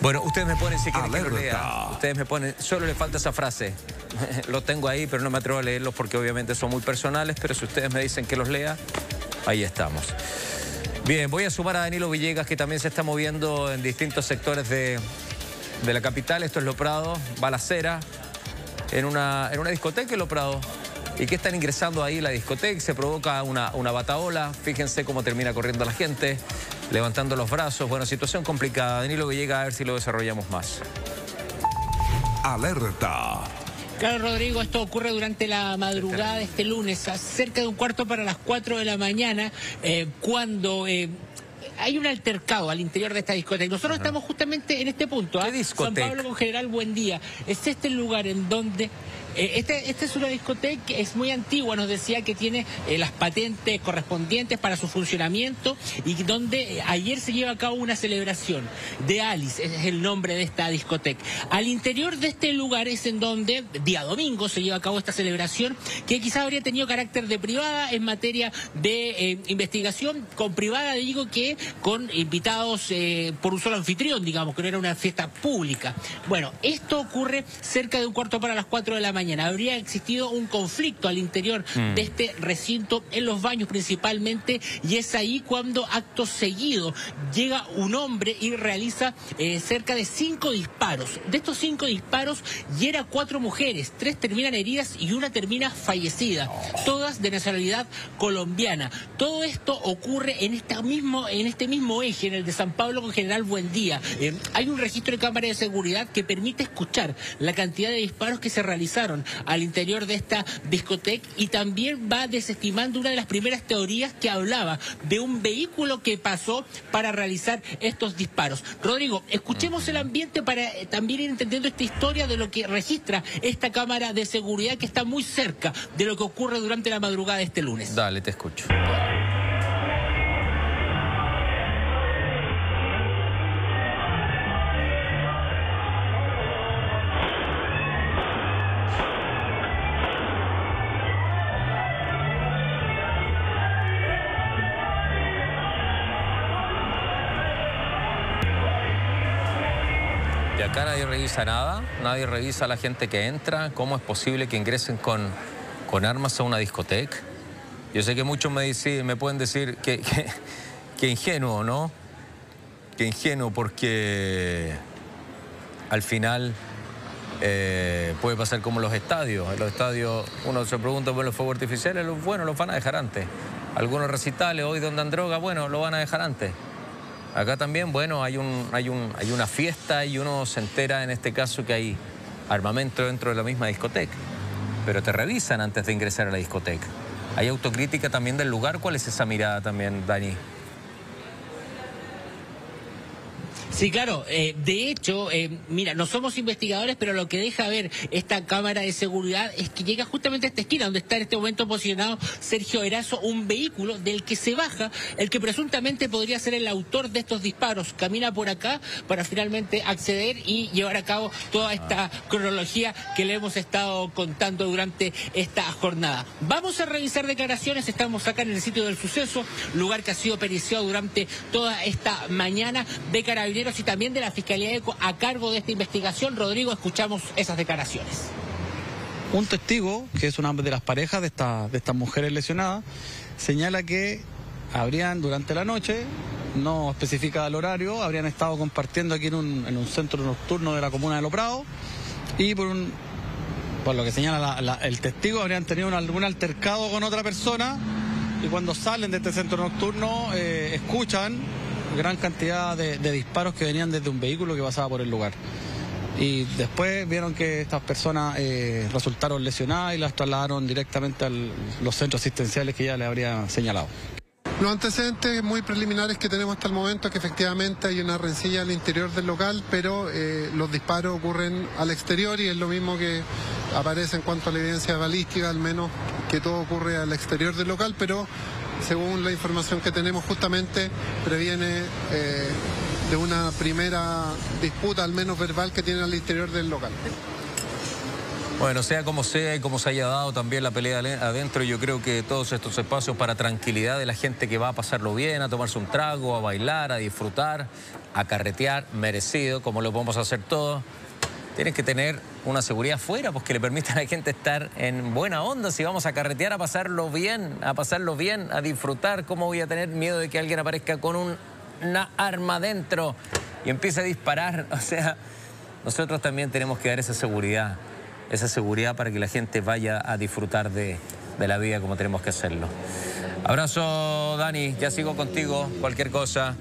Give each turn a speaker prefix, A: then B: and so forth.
A: Bueno, ustedes me ponen si quieren que lo
B: Alerta.
A: lea. Ustedes me ponen, solo le falta esa frase. Lo tengo ahí, pero no me atrevo a leerlos porque obviamente son muy personales, pero si ustedes me dicen que los lea, ahí estamos. Bien, voy a sumar a Danilo Villegas, que también se está moviendo en distintos sectores de la capital. Esto es Lo Prado, balacera, en una discoteca en Lo Prado. ¿Y qué están ingresando ahí la discoteca? Se provoca una bataola. Fíjense cómo termina corriendo la gente, levantando los brazos. Bueno, situación complicada. Danilo Villegas, a ver si lo desarrollamos más.
B: Alerta.
C: Claro, Rodrigo, esto ocurre durante la madrugada de este lunes, a cerca de 3:15 de la mañana, cuando hay un altercado al interior de esta discoteca. Nosotros estamos justamente en este punto,
A: ¿Qué discoteca?
C: San Pablo con General Buendía. Es este el lugar en donde... Esta es una discoteca que es muy antigua, nos decía que tiene las patentes correspondientes para su funcionamiento y donde ayer se lleva a cabo una celebración de Alice, ese es el nombre de esta discoteca. Al interior de este lugar es en donde, día domingo, se lleva a cabo esta celebración que quizás habría tenido carácter de privada en materia de investigación, con privada digo que con invitados por un solo anfitrión, digamos, que no era una fiesta pública. Bueno, esto ocurre cerca de 3:45 de la mañana. Habría existido un conflicto al interior de este recinto, en los baños principalmente, y es ahí cuando acto seguido llega un hombre y realiza cerca de 5 disparos. De estos 5 disparos hiera 4 mujeres, 3 terminan heridas y una termina fallecida, todas de nacionalidad colombiana. Todo esto ocurre en este mismo eje, en el de San Pablo con General Buendía. Hay un registro de cámara de seguridad que permite escuchar la cantidad de disparos que se realizaron al interior de esta discoteca, y también va desestimando una de las primeras teorías que hablaba de un vehículo que pasó para realizar estos disparos. Rodrigo, escuchemos el ambiente para también ir entendiendo esta historia de lo que registra esta cámara de seguridad que está muy cerca de lo que ocurre durante la madrugada de este lunes.
A: Dale, te escucho. Y acá nadie revisa nada, nadie revisa a la gente que entra. ¿Cómo es posible que ingresen con armas a una discoteca? Yo sé que muchos me pueden decir que ingenuo, ¿no? Que ingenuo, porque al final puede pasar como los estadios. En los estadios uno se pregunta por los fuegos artificiales, bueno, los van a dejar antes. Algunos recitales hoy donde andan droga, bueno, lo van a dejar antes. Acá también, bueno, hay una fiesta y uno se entera en este caso que hay armamento dentro de la misma discoteca. Pero te revisan antes de ingresar a la discoteca. ¿Hay autocrítica también del lugar? ¿Cuál es esa mirada también, Dani?
C: Sí, claro. De hecho, mira, no somos investigadores, pero lo que deja ver esta cámara de seguridad es que llega justamente a esta esquina donde está en este momento posicionado Sergio Erazo, un vehículo del que se baja el que presuntamente podría ser el autor de estos disparos. Camina por acá para finalmente acceder y llevar a cabo toda esta cronología que le hemos estado contando durante esta jornada. Vamos a revisar declaraciones. Estamos acá en el sitio del suceso, lugar que ha sido periciado durante toda esta mañana de Carabineros y también de la Fiscalía de ECO a cargo de esta investigación. Rodrigo, escuchamos esas declaraciones.
D: Un testigo, que es una de las parejas de estas mujeres lesionadas, señala que habrían durante la noche, no especifica el horario, habrían estado compartiendo aquí en un centro nocturno de la comuna de Lo Prado, y por lo que señala el testigo, habrían tenido algún altercado con otra persona, y cuando salen de este centro nocturno escuchan gran cantidad de disparos que venían desde un vehículo que pasaba por el lugar. Y después vieron que estas personas resultaron lesionadas y las trasladaron directamente a los centros asistenciales que ya les habría señalado.
E: Los antecedentes muy preliminares que tenemos hasta el momento es que efectivamente hay una rencilla al interior del local, pero los disparos ocurren al exterior y es lo mismo que aparece en cuanto a la evidencia balística, al menos que todo ocurre al exterior del local, pero según la información que tenemos justamente previene de una primera disputa, al menos verbal, que tienen al interior del local.
A: Bueno, sea como sea y como se haya dado también la pelea adentro, yo creo que todos estos espacios para tranquilidad de la gente que va a pasarlo bien, a tomarse un trago, a bailar, a disfrutar, a carretear, merecido, como lo podemos hacer todos, tienen que tener una seguridad fuera, pues que le permita a la gente estar en buena onda. Si vamos a carretear, a pasarlo bien, a disfrutar, ¿cómo voy a tener miedo de que alguien aparezca con una arma adentro y empiece a disparar? O sea, nosotros también tenemos que dar esa seguridad para que la gente vaya a disfrutar de la vida como tenemos que hacerlo. Abrazo, Dani, ya sigo contigo, cualquier cosa.